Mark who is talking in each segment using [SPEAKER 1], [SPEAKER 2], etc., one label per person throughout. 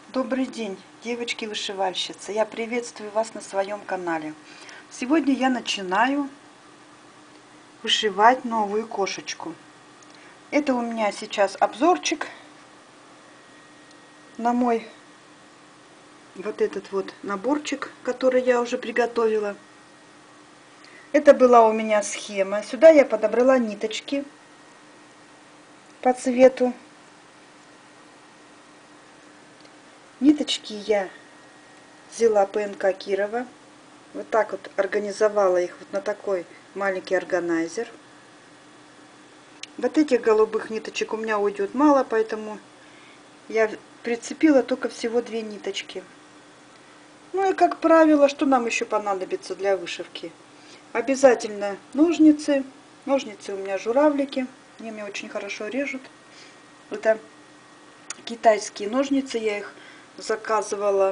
[SPEAKER 1] Добрый день, девочки-вышивальщицы. Я приветствую вас на своем канале. Сегодня я начинаю вышивать новую кошечку. Это у меня сейчас обзорчик на мой вот этот вот наборчик, который я уже приготовила. Это была у меня схема. Сюда я подобрала ниточки по цвету. Ниточки я взяла ПНК Кирова. Вот так вот организовала их вот на такой маленький органайзер. Вот этих голубых ниточек у меня уйдет мало, поэтому я прицепила только всего 2 ниточки. Ну и как правило, что нам еще понадобится для вышивки? Обязательно ножницы. Ножницы у меня журавлики. Они мне очень хорошо режут. Это китайские ножницы. Я их заказывала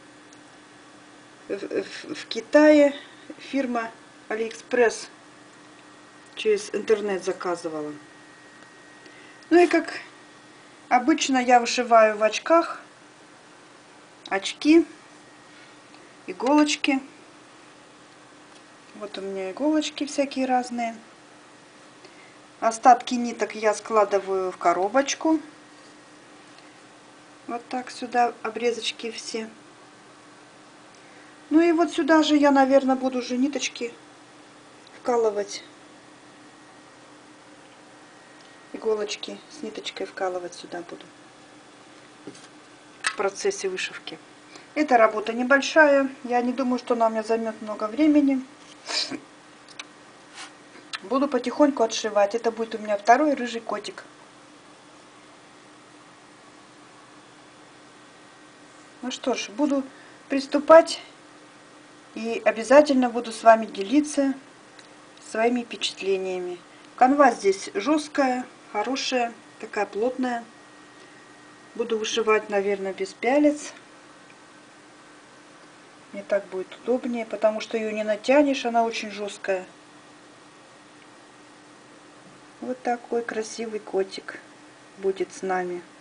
[SPEAKER 1] в Китае. Фирма AliExpress. Через интернет заказывала. Ну и как обычно я вышиваю в очках. Очки. Иголочки. Вот у меня иголочки всякие разные. Остатки ниток я складываю в коробочку. Вот так сюда обрезочки все. Ну и вот сюда же я, наверное, буду уже ниточки вкалывать. Иголочки с ниточкой вкалывать сюда буду. В процессе вышивки. Эта работа небольшая. Я не думаю, что она у меня займет много времени. Буду потихоньку отшивать. Это будет у меня второй рыжий котик. Ну что ж, буду приступать. И обязательно буду с вами делиться своими впечатлениями. Канва здесь жесткая, хорошая, такая плотная. Буду вышивать, наверное, без пялец. Мне так будет удобнее, потому что ее не натянешь, она очень жесткая. Вот такой красивый котик будет с нами.